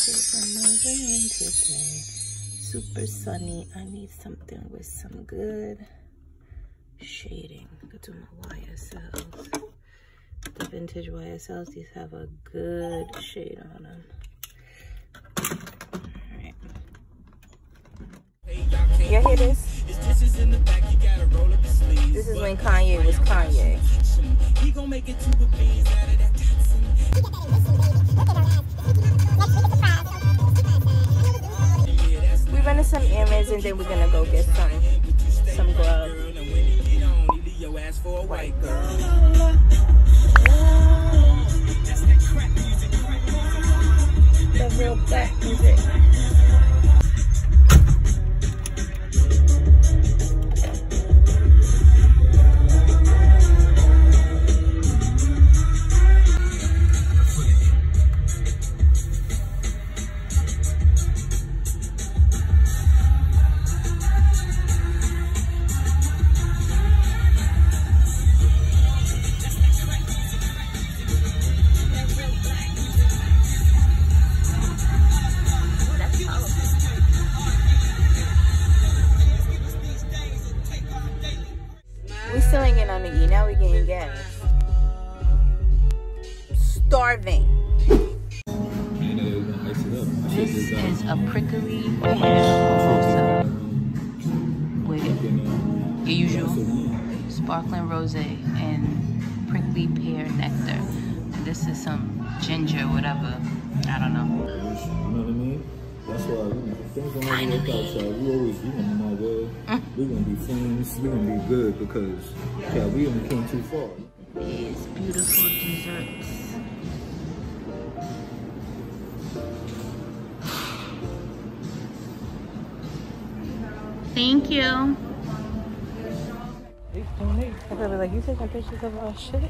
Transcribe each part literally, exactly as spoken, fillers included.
Today. Super sunny. I need something with some good shading. Go to my Y S Ls. The vintage Y S Ls, these have a good shade on them. Alright. Y'all hear this? This is when Kanye was Kanye. He gonna make it to the bees out of that. We're running some errands and then we're gonna go get some some grub. White girl. The real black music. We still ain't getting on the E. Now we getting gas. Starving. This is a prickly pear with your usual sparkling rosé and prickly pear nectar. And this is some ginger, whatever. I don't know. You know what I mean? That's why, you know, things don't always work out, so we always, you know, my way, we're gonna be friends, we're gonna be good because, yeah, we only came too far. These beautiful desserts. Thank you. I feel like you taking pictures of our shit.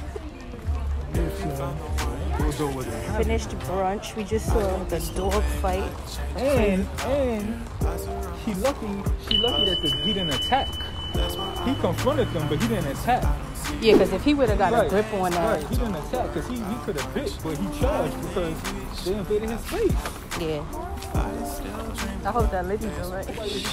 Finished brunch. We just saw the dog fight. And and she lucky she lucky that the, he didn't attack. He confronted them, but he didn't attack. Yeah, because if he would have got right. a grip on that, right. He didn't attack because he, he could have bit, but he charged because they invaded his space. Yeah. I hope that Liddy's alright.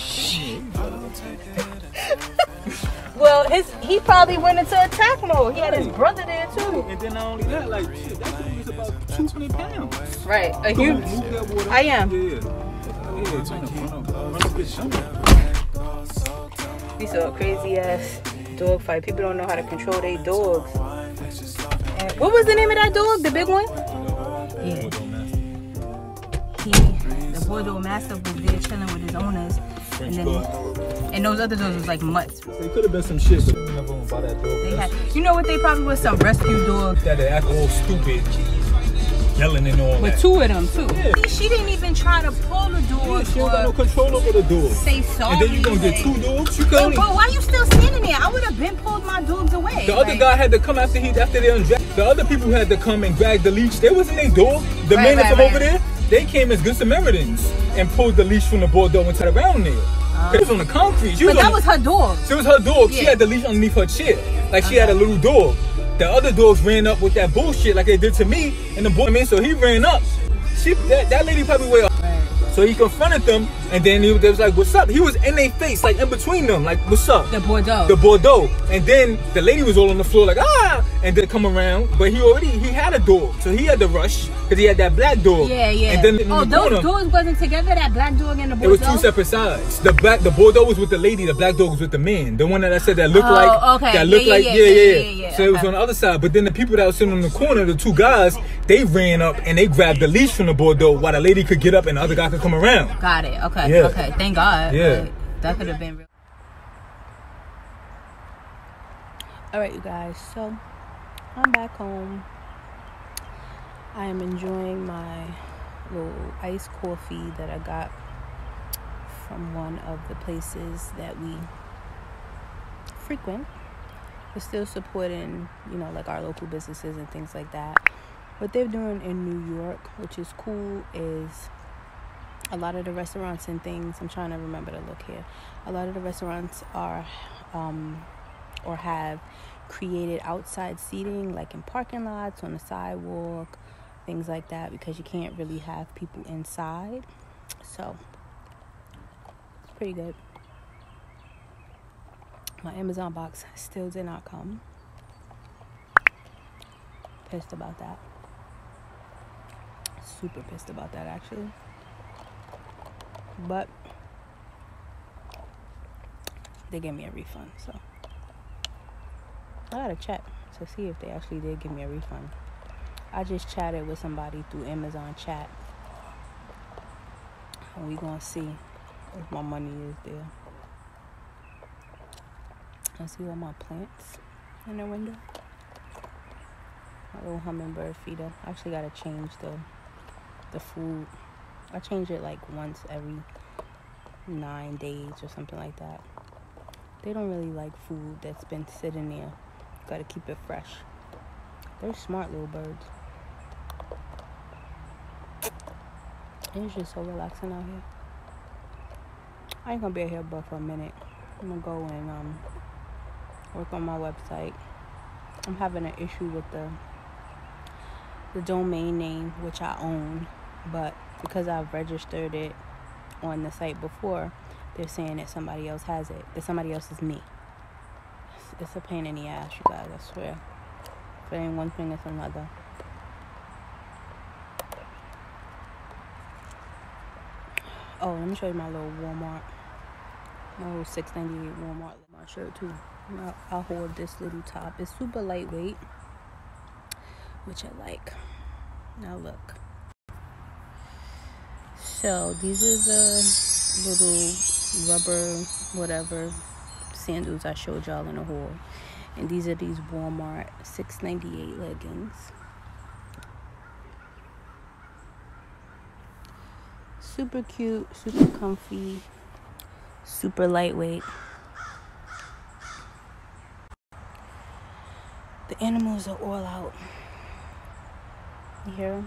Well, his he probably went into attack mode. He had his brother there too. And then not only that, like shit, that thing was about two hundred pounds. Right, a huge. I am. Yeah, yeah, turn up, run up, run up. We saw a crazy ass dog fight. People don't know how to control their dogs. And what was the name of that dog? The big one? Yeah. He, the Bordeaux Mastiff was there chilling with his owners. And then, and those other dogs was like mutts. They could have been some shit, but never gonna buy that dog. They had, you know what? They probably was some rescue dogs. That they act all stupid, yelling and all With that. two of them too. Yeah. She didn't even try to pull the dog. Yeah, she don't got no control over the dog. Say sorry. And then you gonna get two dogs. You can Yo, only... bro, why you still standing there? I would have been pulled my dogs away. The like... other guy had to come after he after they undressed. The other people had to come and grab the leash. They wasn't their dog. The right, men right, from right. over there, they came as good Samaritans and pulled the leash from the Bordeaux and tied it around there. It was on the concrete. She but was that on was the, her dog. She was her dog. Yeah. She had the leash underneath her chair. Like she okay. had a little dog. The other dogs ran up with that bullshit like they did to me. And the boy, I mean, so he ran up. She, that, that lady probably weighed up. Right. So he confronted them. And then he, they was like, what's up? He was in their face, like in between them. Like, what's up? The Bordeaux. The Bordeaux. And then the lady was all on the floor like, ah. And then come around. But he already, he had a dog. So he had to rush. Because he had that black dog. Yeah, yeah. And then in oh, the those corner, dogs wasn't together, that black dog and the Bordeaux? it was two separate sides. The black, the Bordeaux was with the lady, the black dog was with the man. The one that I said that looked oh, like, okay. that looked yeah, like, yeah, yeah, yeah. yeah, yeah, yeah. So it was okay. on the other side. But then the people that was sitting in the corner, the two guys, they ran up and they grabbed the leash from the Bordeaux while the lady could get up and the other guy could come around. Got it. Okay. Yeah. Okay. Thank God. Yeah. Like, that could have been real. All right, you guys. So I'm back home. I am enjoying my little iced coffee that I got from one of the places that we frequent. We're still supporting, you know, like our local businesses and things like that. What they're doing in New York, which is cool, is a lot of the restaurants and things, I'm trying to remember to look here. A lot of the restaurants are, um, or have created outside seating, like in parking lots, on the sidewalk, things like that, because you can't really have people inside. So it's pretty good. My Amazon box still did not come. Pissed about that. Super pissed about that, actually. But they gave me a refund, so I gotta check to see if they actually did give me a refund. I just chatted with somebody through Amazon chat, and we gonna see if my money is there. I see all my plants in the window. My little hummingbird feeder. I actually gotta change the the food. I change it like once every nine days or something like that. They don't really like food that's been sitting there. Gotta keep it fresh. They're smart little birds. It's just so relaxing out here. I ain't gonna be out here but for a minute. I'm gonna go and um work on my website. I'm having an issue with the the domain name, which I own, but because I've registered it on the site before, they're saying that somebody else has it. That somebody else is me. It's, it's a pain in the ass, you guys, I swear. If it ain't one thing, it's another. Oh, let me show you my little Walmart. My little six ninety-eight Walmart my shirt too. I'll, I'll hold this little top. It's super lightweight, which I like. Now look. So these are the little rubber whatever sandals I showed y'all in the haul, and these are these Walmart six ninety-eight leggings. Super cute, super comfy, super lightweight. The animals are all out. You hear them?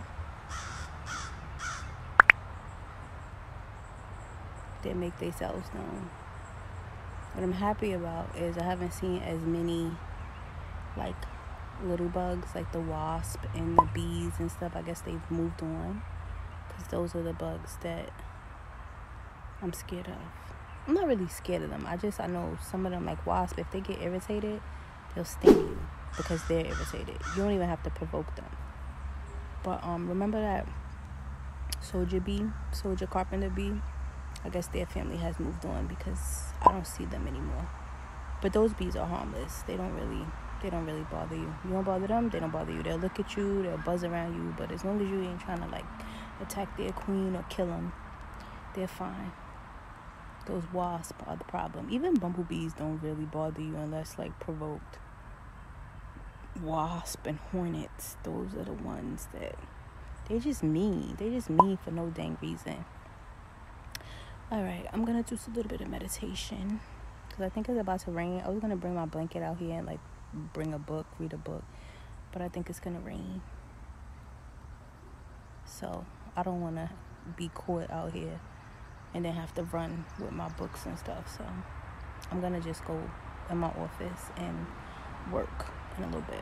They make themselves known. What I'm happy about is I haven't seen as many like little bugs like the wasp and the bees and stuff. I guess they've moved on, because those are the bugs that I'm scared of. I'm not really scared of them. I just, I know some of them, like wasp, if they get irritated, they'll sting you because they're irritated. You don't even have to provoke them. But um, remember that soldier bee, soldier carpenter bee? I guess their family has moved on because I don't see them anymore. But those bees are harmless. They don't really, they don't really bother you. You don't bother them, they don't bother you. They'll look at you, they'll buzz around you. But as long as you ain't trying to like attack their queen or kill them, they're fine. Those wasps are the problem. Even bumblebees don't really bother you unless like provoked. Wasp and hornets, those are the ones that they just mean. They just mean for no dang reason. Alright, I'm gonna do a little bit of meditation because I think it's about to rain. I was gonna bring my blanket out here and like bring a book, read a book, but I think it's gonna rain. So I don't wanna be caught out here and then have to run with my books and stuff. So I'm gonna just go in my office and work in a little bit.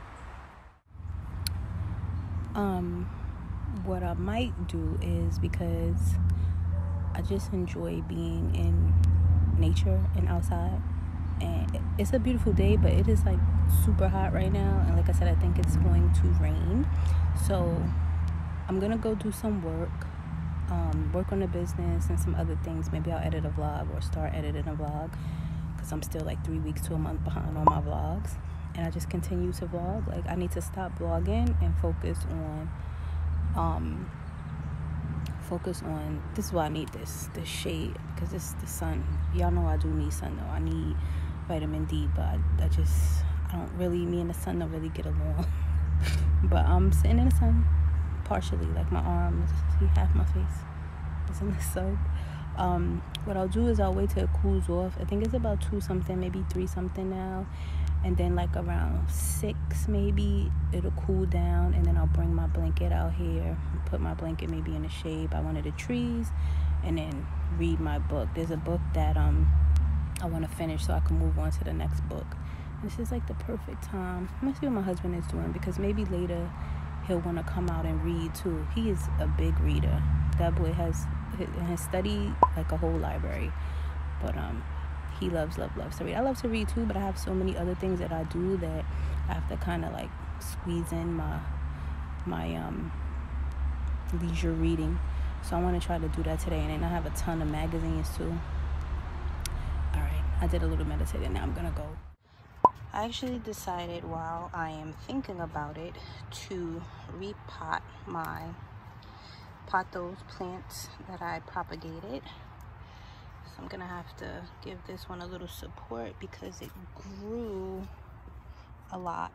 Um, what I might do is, because I just enjoy being in nature and outside, and it's a beautiful day, but it is like super hot right now, and like I said, I think it's going to rain. So I'm gonna go do some work, um, work on the business and some other things. Maybe I'll edit a vlog or start editing a vlog, because I'm still like three weeks to a month behind on my vlogs, and I just continue to vlog. Like, I need to stop vlogging and focus on um focus on this is why I need this this shade, because it's the sun. Y'all know I do need sun though. I need vitamin D, but I, I just I don't really me and the sun don't really get along. But I'm sitting in the sun partially, like my arms, see half my face is in the sun. Um what I'll do is I'll wait till it cools off. I think it's about two something, maybe three something now, and then like around six maybe it'll cool down, and then I'll bring my blanket out here, put my blanket maybe in the shade by one of the trees, and then read my book. There's a book that um I want to finish so I can move on to the next book. This is like the perfect time. Let's see what my husband is doing, because maybe later he'll want to come out and read too. He is a big reader. That boy has has studied like a whole library. But um, he loves, love, loves to read. I love to read too, but I have so many other things that I do that I have to kind of like squeeze in my my um leisure reading. So I want to try to do that today. And then I have a ton of magazines too. All right, I did a little meditating. Now I'm gonna go. I actually decided while I am thinking about it to repot my pot those plants that I propagated. So I'm gonna have to give this one a little support because it grew a lot.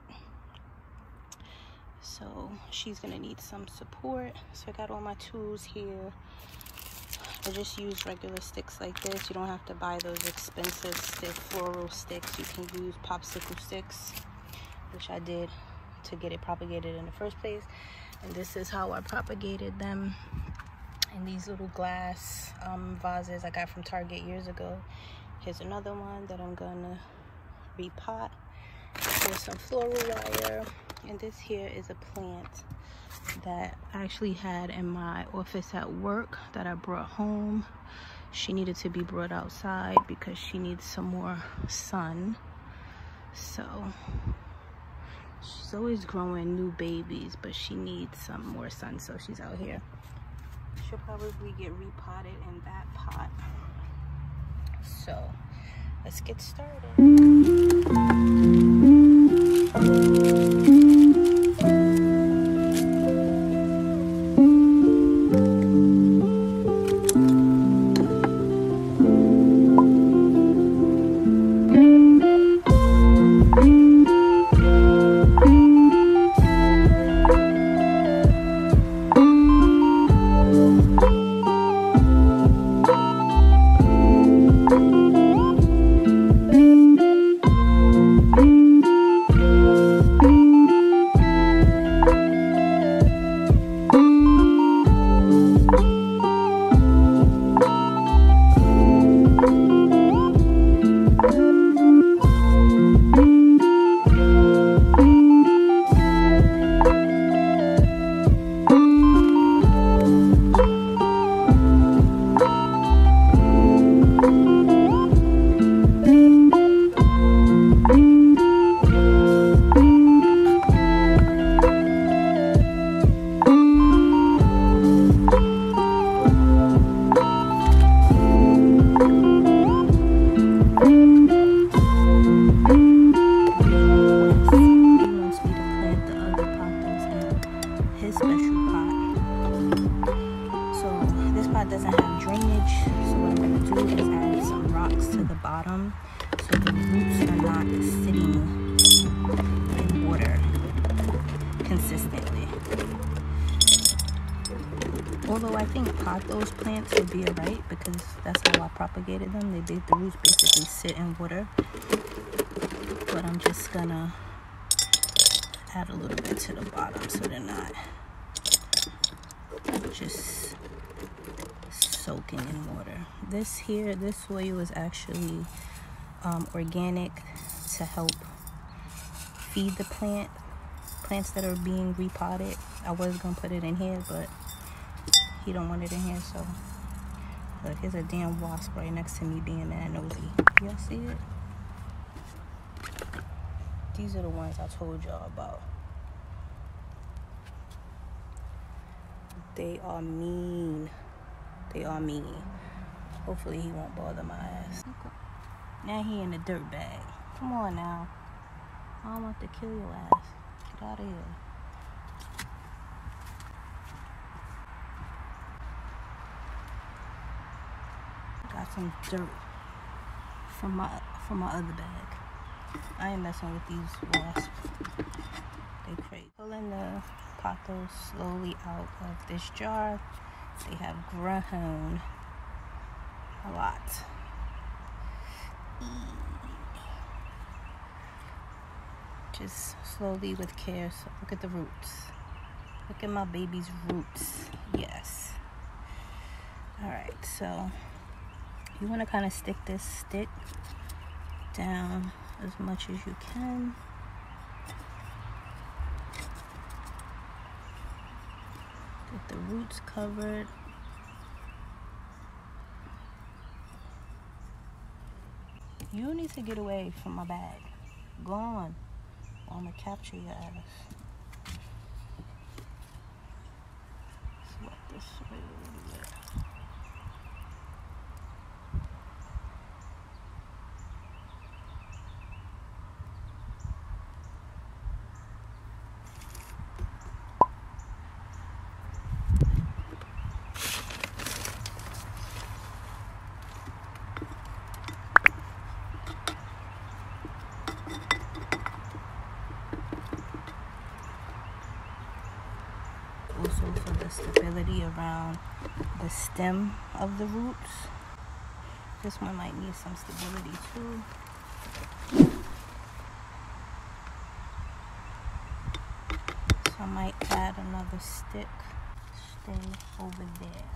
So she's gonna need some support. So I got all my tools here. I just use regular sticks like this. You don't have to buy those expensive stick floral sticks. You can use popsicle sticks, which I did to get it propagated in the first place. And this is how I propagated them in these little glass um, vases I got from Target years ago. Here's another one that I'm gonna repot. Here's some floral wire. And this here is a plant that I actually had in my office at work that I brought home. She needed to be brought outside because she needs some more sun. So she's always growing new babies, but she needs some more sun, so she's out here. She'll probably get repotted in that pot. So let's get started. Although I think pot those plants would be alright because that's how I propagated them. They did, the roots basically sit in water. But I'm just gonna add a little bit to the bottom so they're not just soaking in water. This here, this soil is actually um, organic to help feed the plant, plants that are being repotted. I was gonna put it in here, but he don't want it in here, so look, here's a damn wasp right next to me being that nosy. Y'all see it? These are the ones I told y'all about. They are mean. They are mean. Hopefully he won't bother my ass. Now he in the dirt bag. Come on now. I don't want to kill your ass. Get out of here. Got some dirt from my from my other bag. I ain't messing with these wasps. They crazy. Pulling the pothos slowly out of this jar. They have grown a lot. Just slowly with care. So look at the roots. Look at my baby's roots. Yes. Alright, so you want to kind of stick this stick down as much as you can. the roots covered. You need to get away from my bag. Go on. I'm gonna capture your ass. Sweat this way a little bit. Also for the stability around the stem of the roots. This one might need some stability too. So I might add another stick. Stay over there.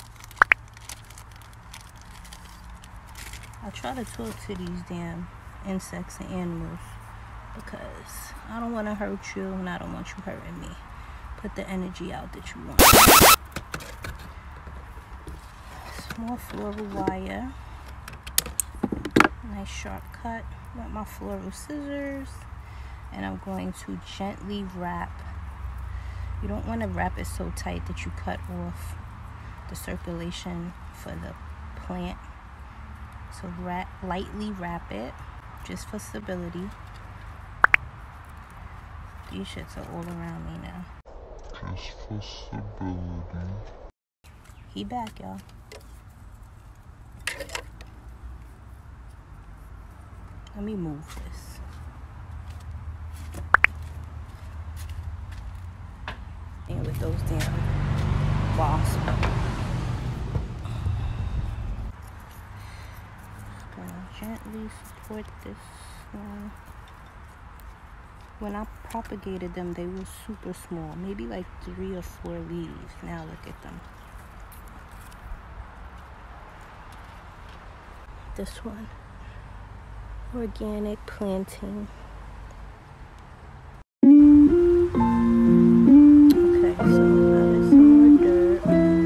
I try to talk to these damn insects and animals because I don't want to hurt you and I don't want you hurting me. Put the energy out that you want. Small floral wire. Nice sharp cut with my floral scissors. And I'm going to gently wrap. You don't want to wrap it so tight that you cut off the circulation for the plant. So wrap, lightly wrap it just for stability. These shits are all around me now. Just for stability. He back, y'all. Let me move this. And with those damn wasps. Gonna gently support this one. When I propagated them, they were super small, maybe like three or four leaves. Now look at them. This one, organic planting. Okay, so now there's some more dirt.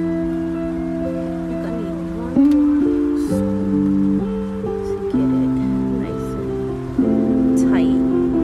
I need one more scoop to get it nice and tight.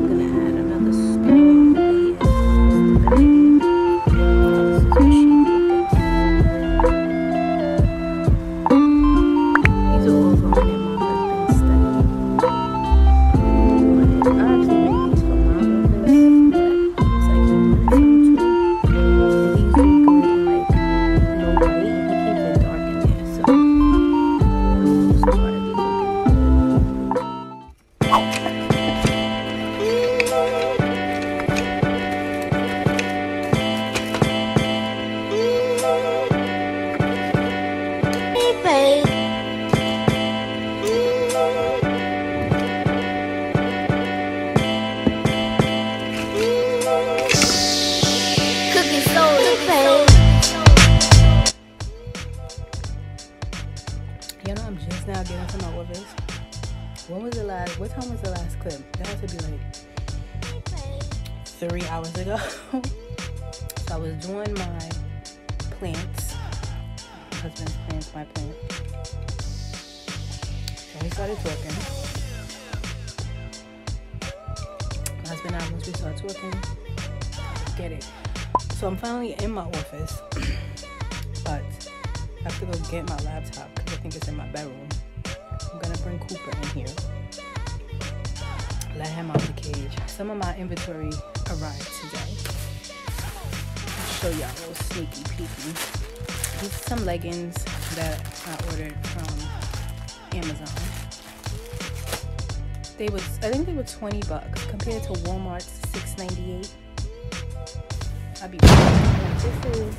You know, I'm just now getting to my office. When was the last, what time was the last clip? That had to be like three hours ago. So I was doing my plants. My husband's plants, my plant. So we started talking. My husband and I, once we started talking, get it. So I'm finally in my office, but I have to go get my laptop because I think it's in my bedroom. I'm gonna bring Cooper in here, let him out the cage. Some of my inventory arrived today. I'll show y'all a little sneaky peeky. These are some leggings that I ordered from Amazon. They was, I think they were twenty bucks compared to Walmart's six ninety-eight. I'll be back. This is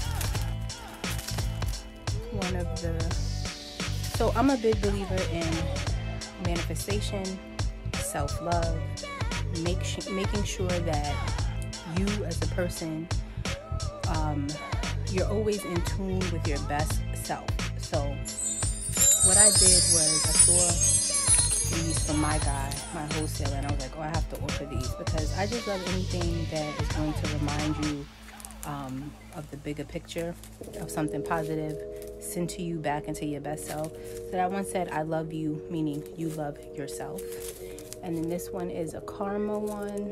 one of the, so I'm a big believer in manifestation, self-love, make sh making sure that you as a person, um, you're always in tune with your best self. So what I did was I saw these from my guy, my wholesaler, and I was like, oh, I have to offer these because I just love anything that is going to remind you um, of the bigger picture of something positive sent to you back into your best self. So that one said, I love you, meaning you love yourself. And then this one is a karma one.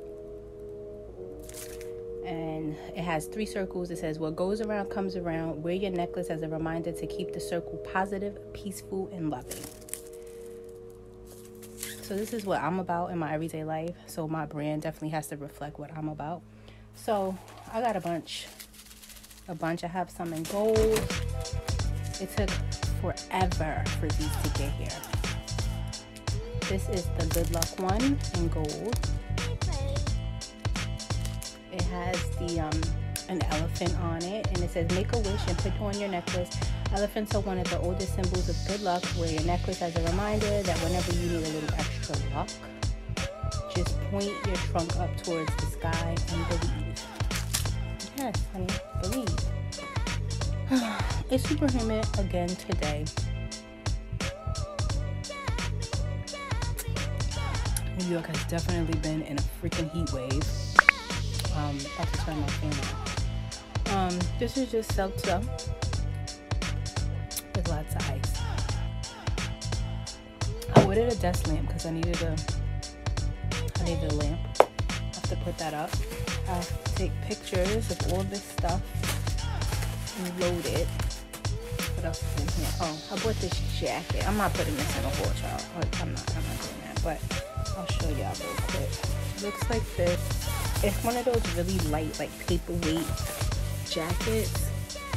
And it has three circles. It says, what goes around comes around. Wear your necklace as a reminder to keep the circle positive, peaceful, and loving. So this is what I'm about in my everyday life. So my brand definitely has to reflect what I'm about. So I got a bunch. A bunch. I have some in gold. It took forever for these to get here. This is the Good Luck one in gold. It has the um an elephant on it, and it says, make a wish and put on your necklace. Elephants are one of the oldest symbols of good luck. Wear your necklace as a reminder that whenever you need a little extra luck, just point your trunk up towards the sky and believe. Yes, honey, believe. It's super humid again today. New York has definitely been in a freaking heat wave. Um, about to turn my fan on. Um, this is just seltzer with lots of ice. I ordered a desk lamp because I needed a, I needed a lamp. I have to put that up. I have to take pictures of all this stuff and load it. What else is in here? Oh, I bought this jacket. I'm not putting this in a haul, child. I'm not, I'm not doing that, but I'll show y'all real quick. It looks like this. It's one of those really light, like paperweight jackets.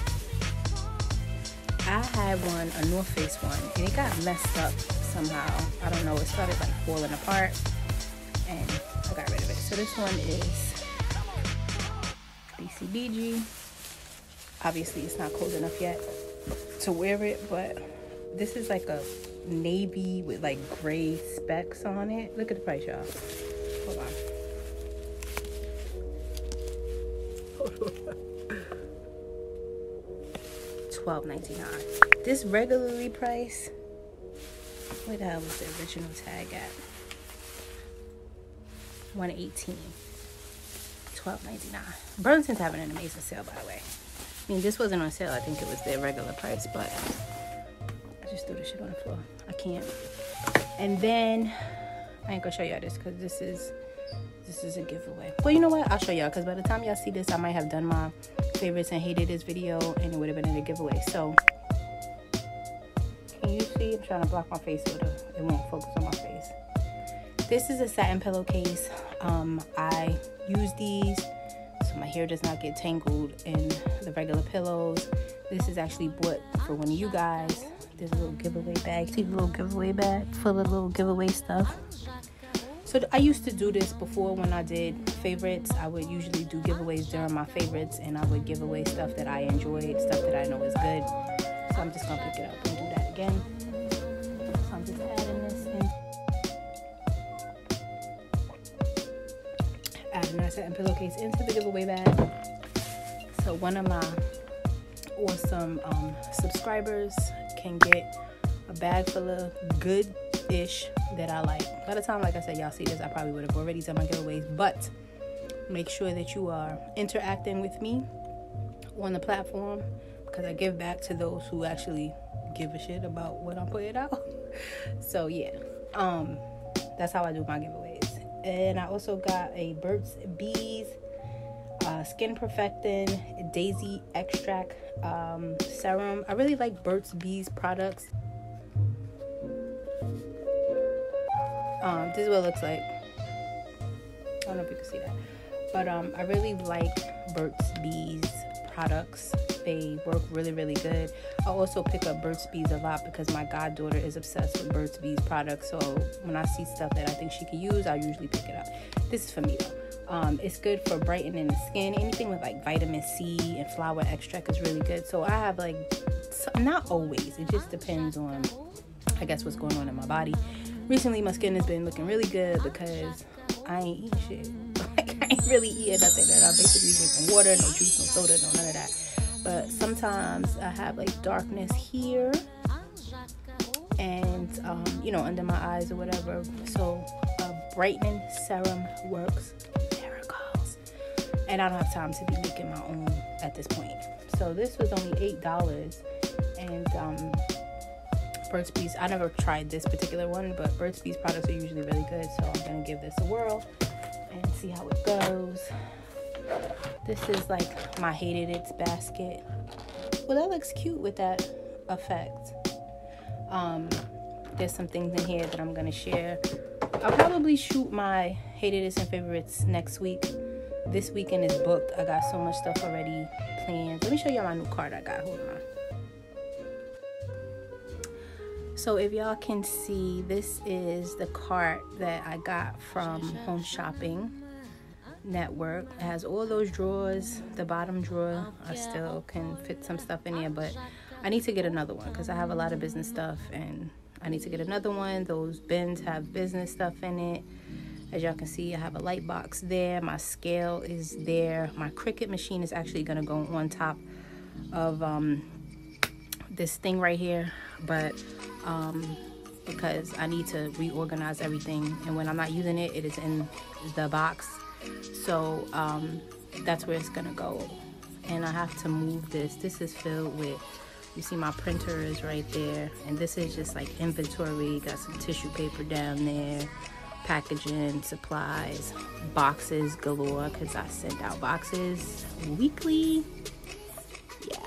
I had one, a North Face one, and it got messed up somehow. I don't know. It started like falling apart, and I got rid of it. So this one is B C B G. Obviously, it's not cold enough yet to wear it, but this is like a navy with like gray specks on it. Look at the price, y'all. Hold on. twelve ninety-nine. This regularly price, where the hell was the original tag at? one eighteen. twelve ninety-nine. Burlington's having an amazing sale, by the way. I mean, this wasn't on sale. I think it was their regular price, but I just threw the shit on the floor. I can't. And then I ain't gonna show y'all this because this is This is a giveaway. Well, you know what? I'll show y'all because by the time y'all see this, I might have done my favorites and hated this video, and it would have been in a giveaway. So, can you see? I'm trying to block my face so it won't focus on my face. This is a satin pillowcase. Um, I use these so my hair does not get tangled in the regular pillows. This is actually bought for one of you guys. There's a little giveaway bag. See the little giveaway bag full of little giveaway stuff. So I used to do this before when I did favorites. I would usually do giveaways during my favorites, and I would give away stuff that I enjoyed, stuff that I know is good. So I'm just gonna pick it up and do that again. So I'm just adding this in. Adding that satin pillowcase into the giveaway bag. So one of my awesome um, subscribers can get a bag full of good ish that I like. By the time, like I said, y'all see this, I probably would have already done my giveaways, but make sure that you are interacting with me on the platform because I give back to those who actually give a shit about what I'm putting out. So yeah, um that's how I do my giveaways. And I also got a Burt's Bees uh, skin perfecting daisy extract um, serum. I really like Burt's Bees products. Um, this is what it looks like. I don't know if you can see that, but um, I really like Burt's Bees products. They work really, really good. I also pick up Burt's Bees a lot because my goddaughter is obsessed with Burt's Bees products. So when I see stuff that I think she could use, I usually pick it up. This is for me though. Um, it's good for brightening the skin. Anything with like vitamin C and flower extract is really good. So I have like, not always. It just depends on, I guess, what's going on in my body. Recently, my skin has been looking really good because I ain't eating shit. Like, I ain't really eating nothing. That I'm basically drinking water, no juice, no soda, no none of that. But sometimes I have like darkness here and, um, you know, under my eyes or whatever. So a brightening serum works miracles. and I don't have time to be making my own at this point. So this was only eight dollars, and um, Burt's Bees, I never tried this particular one, but Burt's Bees products are usually really good, so I'm gonna give this a whirl and see how it goes. This is like my hated it's basket. Well, that looks cute with that effect. Um, there's some things in here that I'm gonna share. I'll probably shoot my hated it's and favorites next week. This weekend is booked. I got so much stuff already planned. Let me show you my new card I got. Hold on. So if y'all can see, this is the cart that I got from Home Shopping Network. It has all those drawers. The bottom drawer, I still can fit some stuff in there, but I need to get another one because I have a lot of business stuff and I need to get another one. Those bins have business stuff in it. As y'all can see, I have a light box there. My scale is there. My Cricut machine is actually gonna go on top of um, this thing right here, but um, because I need to reorganize everything, and when I'm not using it, it is in the box. So um, that's where it's gonna go. And I have to move this. This is filled with, you see my printer is right there, and this is just like inventory. Got some tissue paper down there, packaging, supplies, boxes galore, because I send out boxes weekly. Yeah.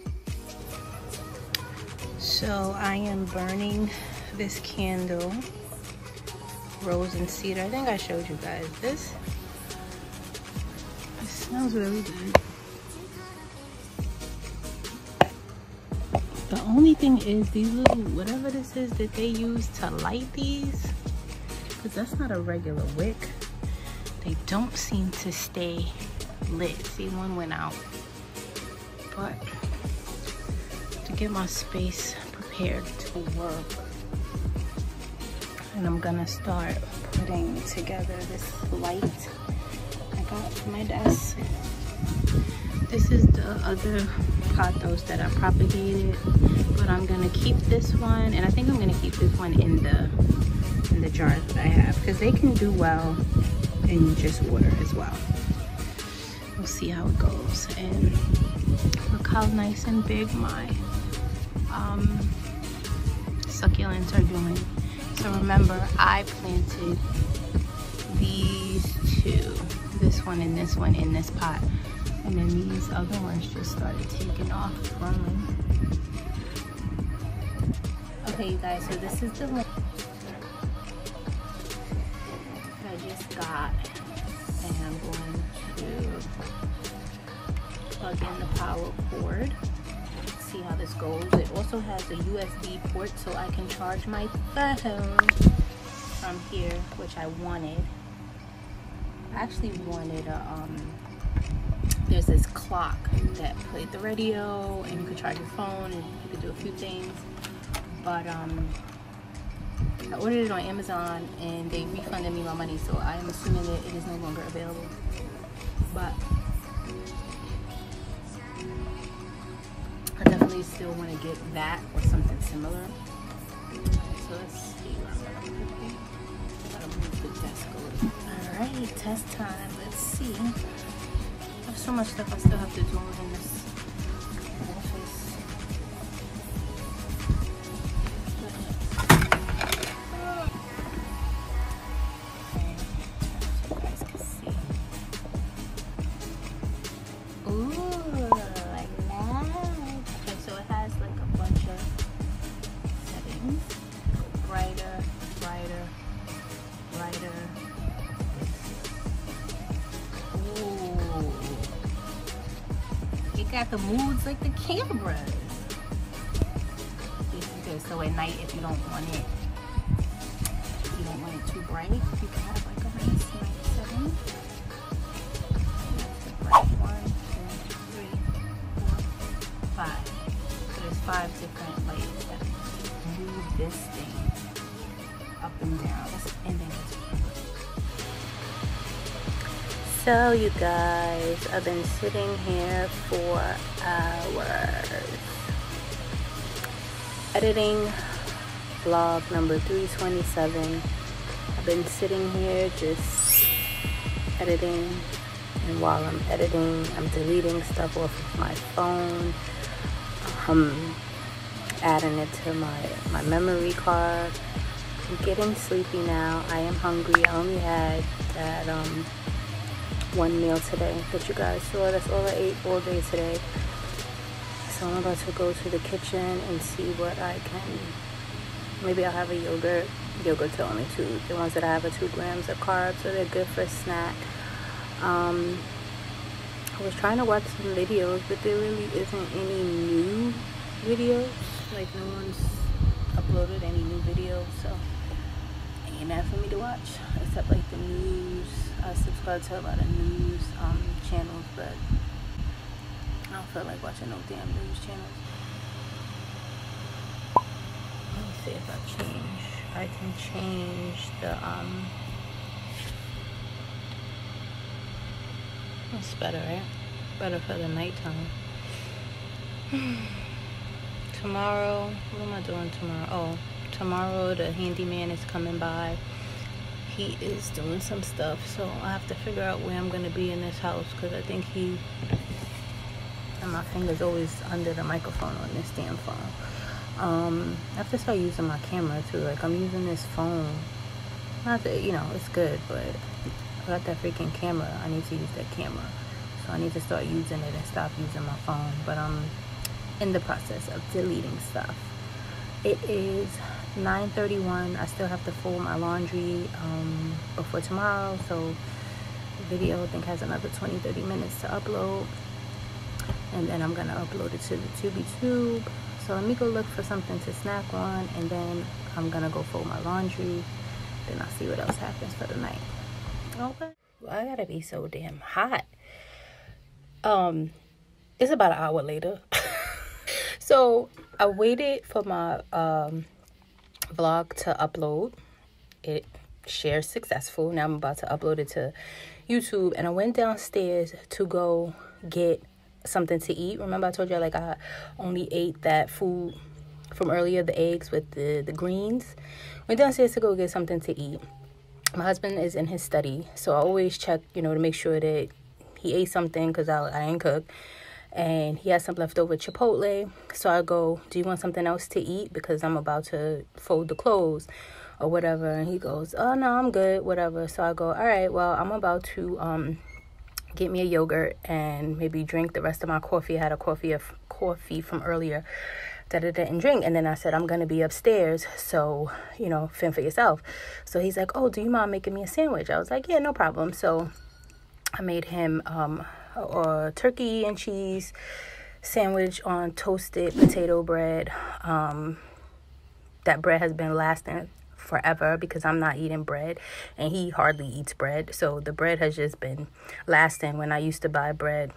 So I am burning this candle, rose and cedar. I think I showed you guys this. It smells really good. The only thing is these little, whatever this is that they use to light these, because that's not a regular wick, they don't seem to stay lit. See, one went out. But to get my space prepared to work, and I'm gonna start putting together this light I got for my desk. This is the other pothos that I propagated, but I'm gonna keep this one, and I think I'm gonna keep this one in the in the jars that I have, because they can do well in just water as well. We'll see how it goes. And look how nice and big my um, succulents are doing. So remember, I planted these two, this one and this one, in this pot, and then these other ones just started taking off, growing. Okay, you guys, so this is the one I just got, and I'm going to plug in the power cord. Let's see how this goes. It also has a U S B port, so I can charge my phone from here, which I wanted. I actually wanted a, um, there's this clock that played the radio, and you could charge your phone, and you could do a few things. But um, I ordered it on Amazon, and they refunded me my money, so I am assuming that it is no longer available. But I definitely still want to get that or something similar. So let's see where I'm gonna put it. Gotta move the desk a little. Alright, test time. Let's see. I have so much stuff I still have to do in this office. Got the moods like the cameras. This is good. So at night, if you don't want it, if you don't want it too bright, you can have like a nice night setting. That's the bright one, two, three, four, five. So there's five different lights that move this thing up and down. That's, and then it's So you guys, I've been sitting here for hours editing vlog number three twenty-seven. I've been sitting here just editing and while I'm editing, I'm deleting stuff off of my phone. Um, adding it to my, my memory card. I'm getting sleepy now. I am hungry. I only had that um, one meal today that you guys saw. That's all I ate all day today. So I'm about to go to the kitchen and see what I can. Maybe I'll have a yogurt. Yogurt's only two. The ones that I have are two grams of carbs, so they're good for a snack. Um, I was trying to watch some videos, but there really isn't any new videos. Like, no one's uploaded any new videos, so ain't that for me to watch, except like the news. I subscribe to a lot of news um, channels, but I don't feel like watching no damn news channels. Let me see if I change. I can change the, um, that's better, right? Better for the nighttime. Tomorrow, what am I doing tomorrow? Oh, tomorrow the handyman is coming by. He is doing some stuff, so I have to figure out where I'm going to be in this house, because I think he, and my finger's always under the microphone on this damn phone. Um, I have to start using my camera too. Like, I'm using this phone. Not that, you know, it's good, but I got that freaking camera. I need to use that camera. So I need to start using it and stop using my phone. But I'm in the process of deleting stuff. It is nine thirty-one. I still have to fold my laundry um, before tomorrow. So the video, I think, has another twenty, thirty minutes to upload. And then I'm going to upload it to the TubeTube. So let me go look for something to snack on, and then I'm gonna go fold my laundry. Then I'll see what else happens for the night. Okay. Well, I gotta be so damn hot. Um, it's about an hour later. So I waited for my um vlog to upload. It shared successful. Now I'm about to upload it to YouTube, and I went downstairs to go get something to eat. Remember I told you, like, I only ate that food from earlier, the eggs with the the greens. Went downstairs to go get something to eat. My husband is in his study, so I always check, you know, to make sure that he ate something, because I, I ain't cook. And he has some leftover Chipotle, so I go, do you want something else to eat, because I'm about to fold the clothes or whatever. And he goes, oh no, I'm good, whatever. So I go, all right, well, I'm about to um get me a yogurt and maybe drink the rest of my coffee. I had a coffee of coffee from earlier that I didn't drink. And then I said, I'm going to be upstairs, so, you know, fend for yourself. So he's like, oh, do you mind making me a sandwich? I was like, yeah, no problem. So I made him um, a, a turkey and cheese sandwich on toasted potato bread. Um, that bread has been lasting forever, because I'm not eating bread, and he hardly eats bread. So the bread has just been lasting. When I used to buy bread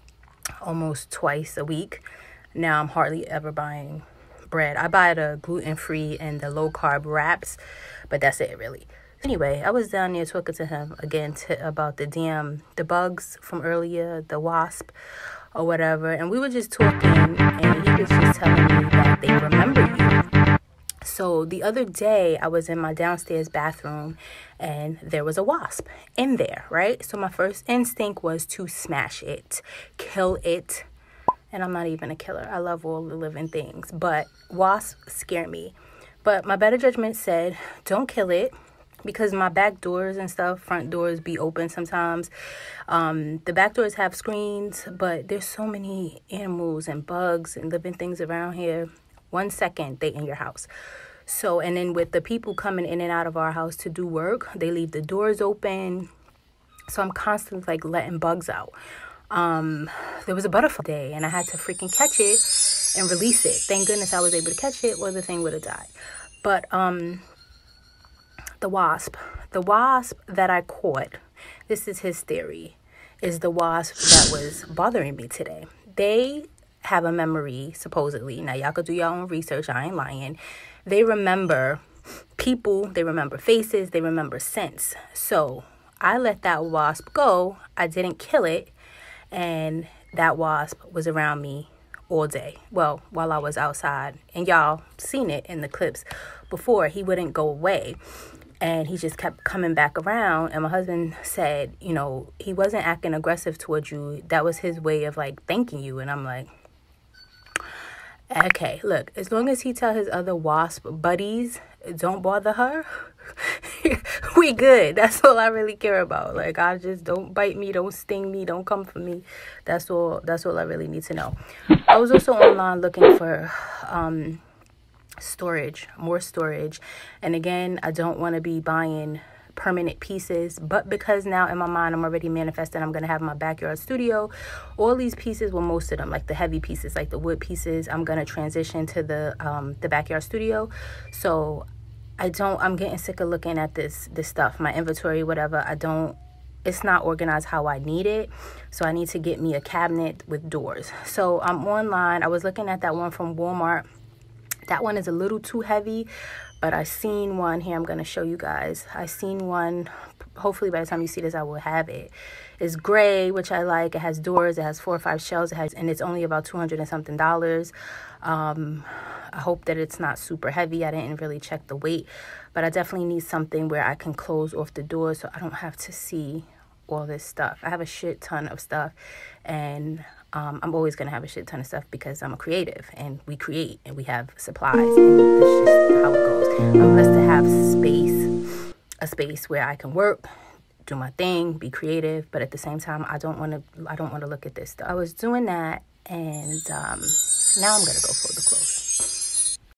almost twice a week, now I'm hardly ever buying bread. I buy the gluten-free and the low-carb wraps, but that's it, really. Anyway, I was down there talking to him again to, about the damn, the bugs from earlier, the wasp or whatever, and we were just talking, and he was just telling me that they remember you. So the other day, I was in my downstairs bathroom, and there was a wasp in there, right? So my first instinct was to smash it, kill it. And I'm not even a killer. I love all the living things. But wasps scare me. But my better judgment said, don't kill it, because my back doors and stuff, front doors be open sometimes. Um, the back doors have screens, but there's so many animals and bugs and living things around here. One second, they in your house. So, and then with the people coming in and out of our house to do work, they leave the doors open. So I'm constantly like letting bugs out. Um, there was a butterfly day, and I had to freaking catch it and release it. Thank goodness I was able to catch it, or the thing would have died. But um, the wasp, the wasp that I caught, this is his theory, is the wasp that was bothering me today. They have a memory, supposedly. Now, y'all could do your own research. I ain't lying. They remember people. They remember faces. They remember scents. So I let that wasp go. I didn't kill it. And that wasp was around me all day. Well, while I was outside. And y'all seen it in the clips before. He wouldn't go away. And he just kept coming back around. And my husband said, you know, he wasn't acting aggressive towards you. That was his way of like thanking you. And I'm like, okay, look, as long as he tell his other wasp buddies, don't bother her, we good. That's all I really care about. Like, I just, don't bite me, don't sting me, don't come for me. That's all, that's all I really need to know. I was also online looking for, um, storage, more storage. And again, I don't want to be buying permanent pieces, but because now in my mind I'm already manifesting I'm gonna have my backyard studio, all these pieces, well, most of them, like the heavy pieces, like the wood pieces, I'm gonna transition to the um the backyard studio. So I don't I'm getting sick of looking at this this stuff, my inventory, whatever. I don't it's not organized how I need it. So I need to get me a cabinet with doors. So I'm online. I was looking at that one from Walmart. That one is a little too heavy, but I seen one here. I'm going to show you guys. I seen one. Hopefully by the time you see this, I will have it. It's gray, which I like. It has doors. It has four or five shelves. It has, and it's only about two hundred and something dollars. Um, I hope that it's not super heavy. I didn't really check the weight, but I definitely need something where I can close off the door so I don't have to see all this stuff. I have a shit ton of stuff, and Um, I'm always going to have a shit ton of stuff because I'm a creative and we create and we have supplies, and that's just how it goes. I'm blessed to have space, a space where I can work, do my thing, be creative, but at the same time, I don't want to, I don't want to look at this stuff. I was doing that, and um, now I'm going to go fold the clothes.